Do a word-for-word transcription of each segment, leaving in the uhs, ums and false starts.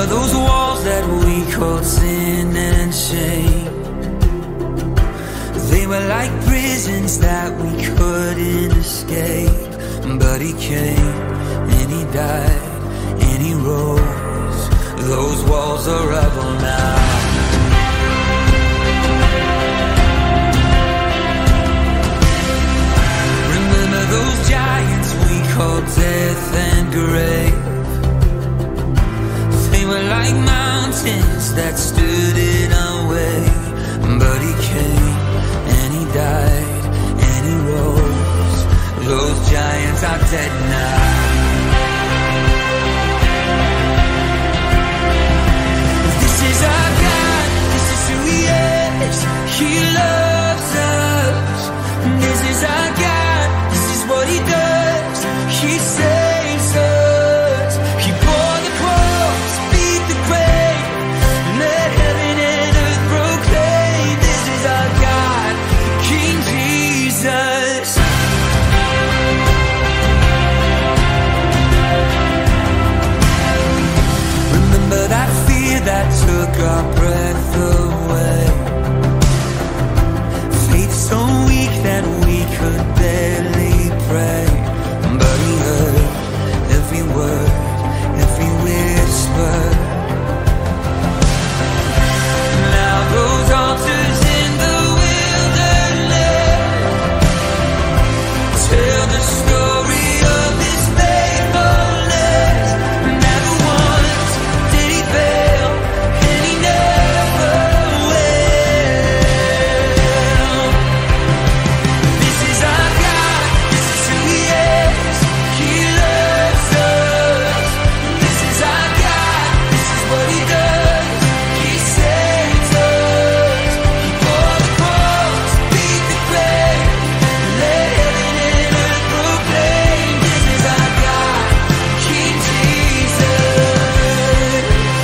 those walls that we called sin and shame? They were like prisons that we couldn't escape. But he came and he died and he rose. Those walls are rubble now. Remember those giants we called death and grave? They were like mountains that stood in our way. But he came and he died and he rose. Those giants are dead now. This is our God, this is who he is. He loves us. This is our God, this is what he does. He saves us. He bore the cross, beat the grave, let heaven and earth proclaim. This is our God, King Jesus. Remember that fear that took our breath away. Faith so weak that we could barely pray. But he heard every word, every whisper. Now those altars in the wilderness tell the story of his faithfulness. Never once did he fail, and he never will. This is our God, this is who he is. He loves us. This is our God, this is what he does. He saves us. He bore the cross, beat the grave, let heaven and earth proclaim. This is our God, King Jesus.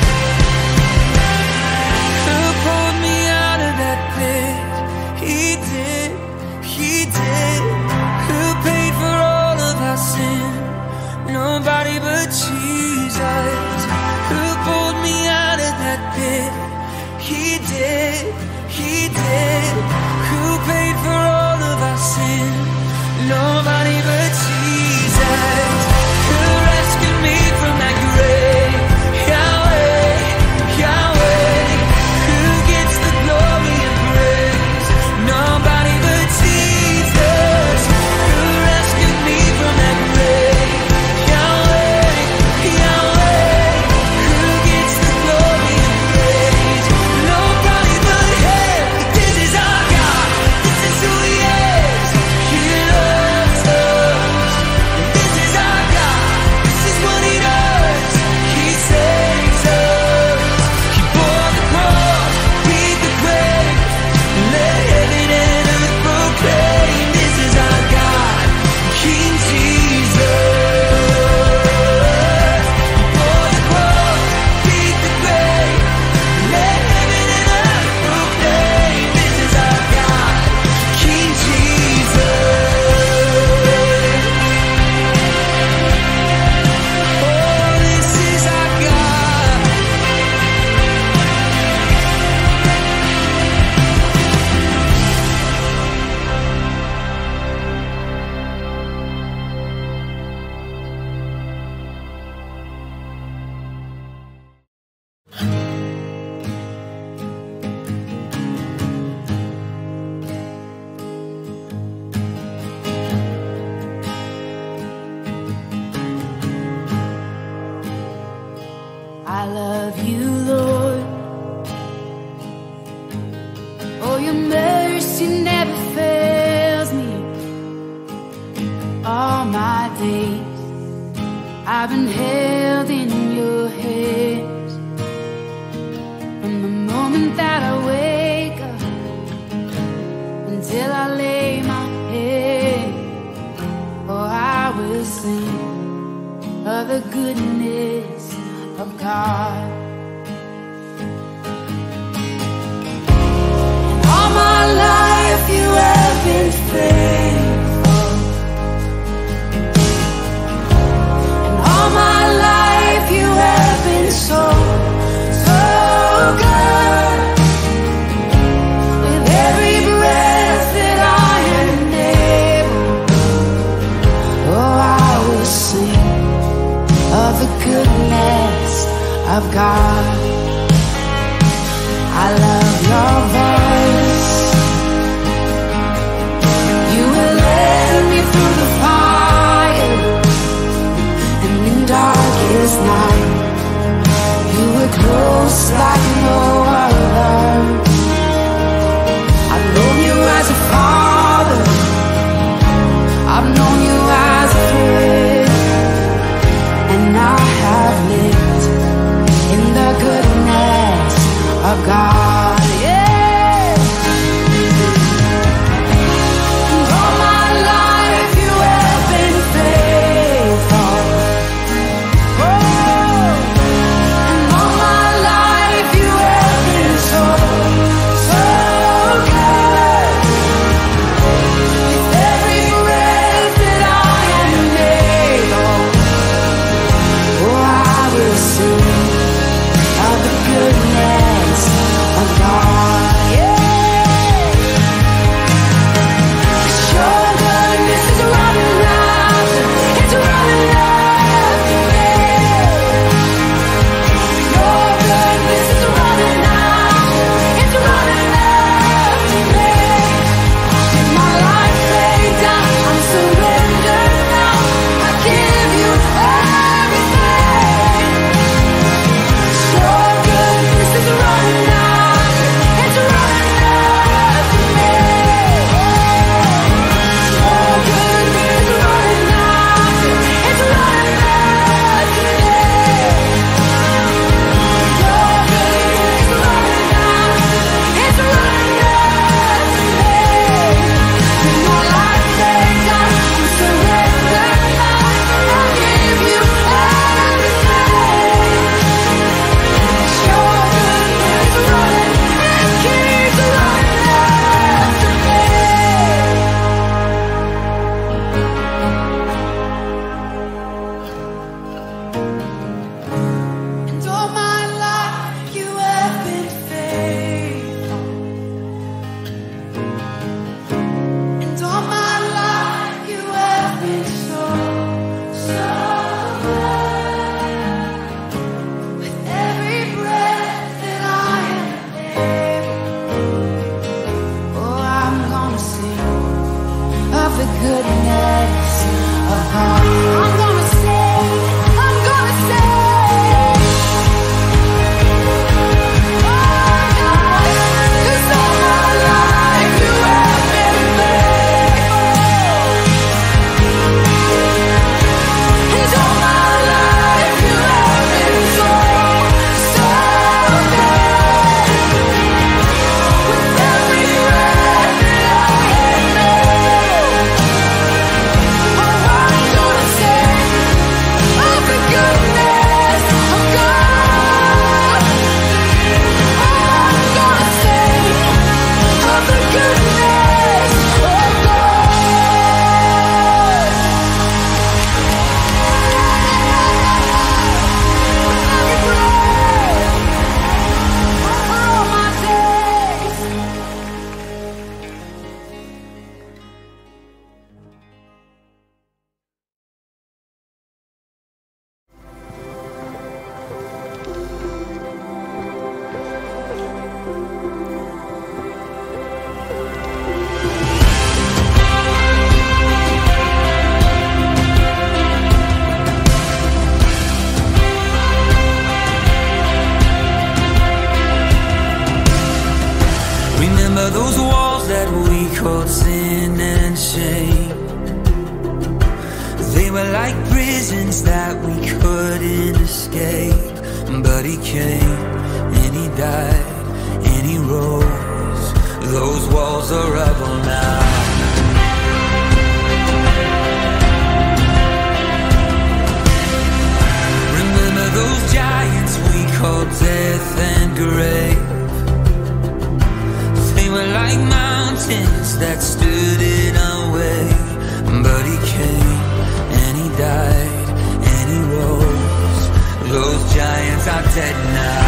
Who pulled me out of that pit? He did, he did. Who paid for all of our sin? Nobody but Jesus. Who pulled me out of that pit? He did, he did. Who paid for all of our sin? Nobody but Jesus. Who rescued me from that grave? Yahweh, Yahweh. Who gets the glory and praise? Nobody but Jesus. Who rescued me from that grave? Yahweh, Yahweh. Who gets the glory and praise? Nobody but him. This is our God. This is who he is. He loves us. This is our God. This is what he does. He saves us. He bore the cross, beat the grave, let heaven and earth proclaim. This is our God, King Jesus. He bore the cross, beat the grave, let heaven and earth proclaim. This is our God, King Jesus. Oh, this is our God. I love you, Lord. Oh, your mercy never fails me. All my days I've been held in your hands. From the moment that I wake up until I lay my head, oh, I will sing of the goodness of God. And all my life you have been faithful. And all my life you have been so I've known you as a friend, and I have lived in the goodness of God. Yeah. And all my life you have been faithful. Oh, and all my life you have been so, so good. With every breath that I am able, oh, I will sing of the goodness of God. Yeah. Your goodness is running after, it's running after me. Your goodness is running after, it's running after me. With my life laid down, I'm surrendered now. I give you everything. Your goodness is running after, it's running after me. Your goodness is running after, it's running after me. Your goodness is running after, it's running after me. With my life laid down, I'm surrendered now. I give you everything. Your goodness is running, it keeps running after me. And all my life you have been faithful. And all my life you have been so, so good. With every breath that I am able, oh, I'm gonna sing of the goodness of God. I'm gonna sing, I'm gonna sing. Oh God, 'cause all my life you have been faithful. And all my life you have been so, so good. With every breath that I am able, oh, I'm gonna sing of the goodness of God. Oh, I'm gonna sing of the goodness of God. Every breath, for all my days. Remember those walls that we called sin and shame? They were like prisons that we couldn't escape. But he came and he died and he rose. Those walls are rubble now. Remember those giants we called death and grave? They were like mountains that stood in our way. But he came and he died and he rose. Those giants are dead now.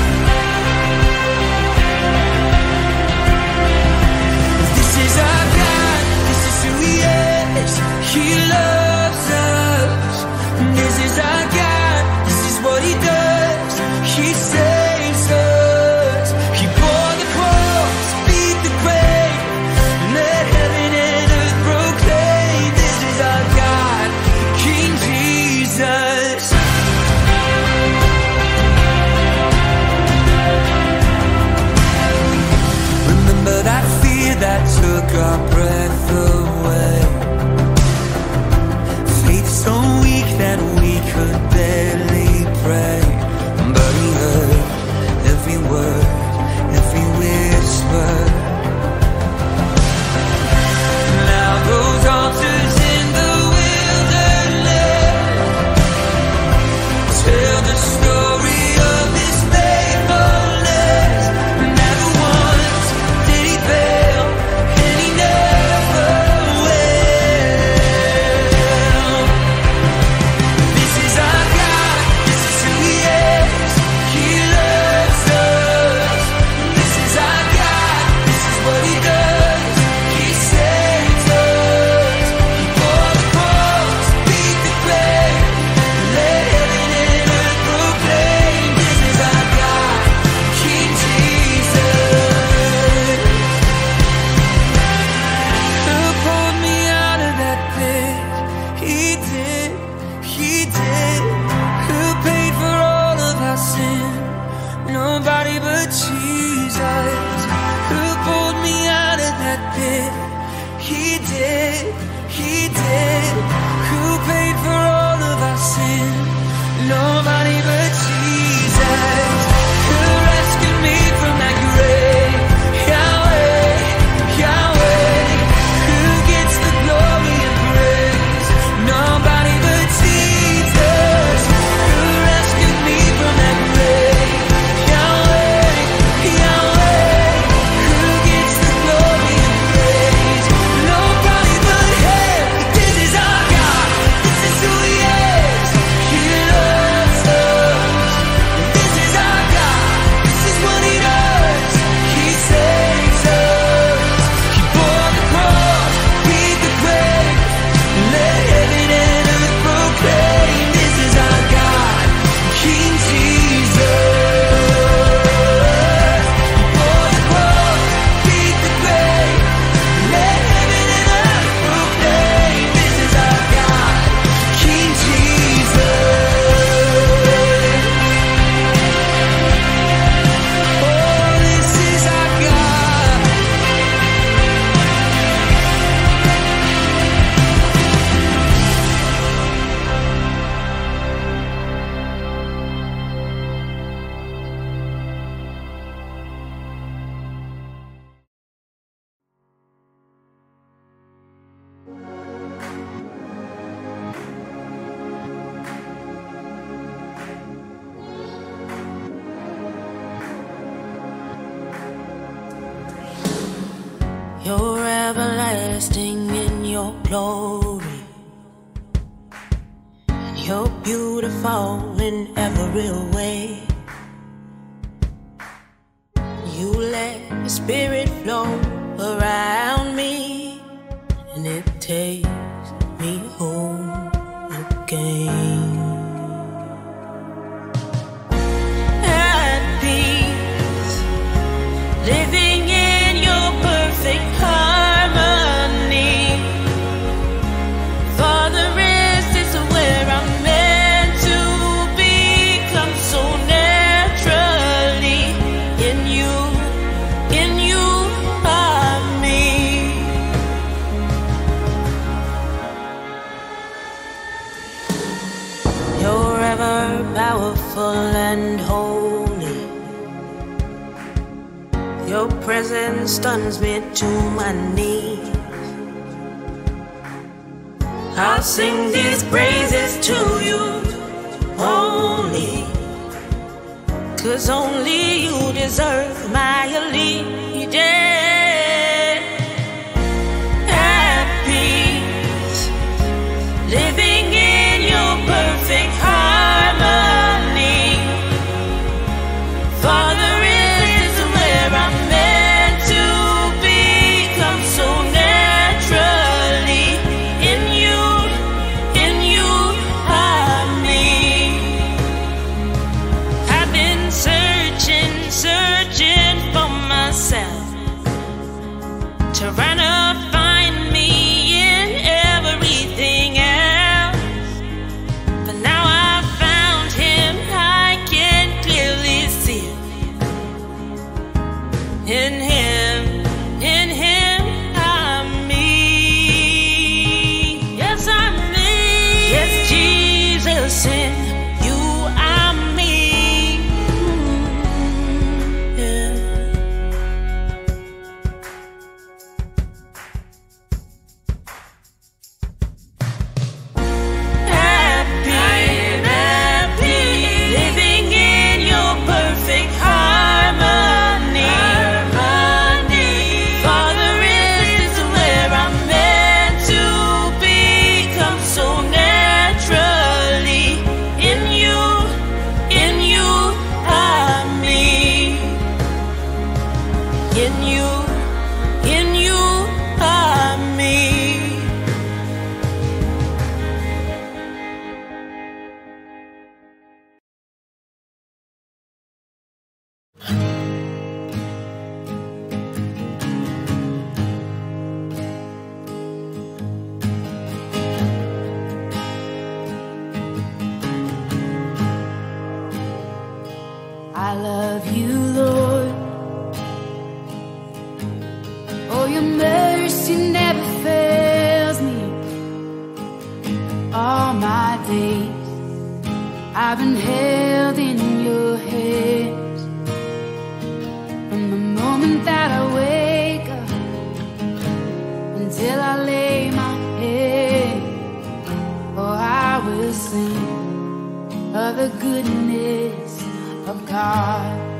This is our God, this is who he is. He loves us. This is our God, this is what he does. He saves us. He bore the cross, beat the grave, let heaven and earth proclaim. This is our God, King Jesus. Remember that fear that took our breath away. did, he did. Who paid for all of our sin? Nobody but Jesus. Who rescued me from that grave? Yahweh, Yahweh. Who gets the glory and praise? Nobody but Jesus. Who rescued me from that grave? Yahweh, Yahweh. Who gets the glory and praise? Nobody but Him. This is our God. This is who He is. He loves us. This is our God. This is what He does. He saves us. He bore the cross, beat the grave. Let heaven and earth proclaim. This is our God, King Jesus. He bore the cross, beat the grave. Let heaven and earth proclaim. This is our God, King Jesus. Oh, this is our God. You're everlasting in your glory. You're beautiful in every way. You let your spirit flow around me, and it takes me home again. At peace, living in your perfect harmony. For the rest is where I'm meant to become so naturally. In you, in you are me. You're ever powerful and holy. Your presence stuns me to my knees. I'll sing these praises to you only, 'cause only you deserve my allegiance. At peace, living in your perfect harmony. Father, trying to find me in everything else, but now I've found Him. I can clearly see it. In Him, in Him I'm me. Yes, I'm me. Yes, Jesus, in you I'm me. Yeah. In days I've been held in your hands. From the moment that I wake up until I lay my head, oh, I will sing of the goodness of God.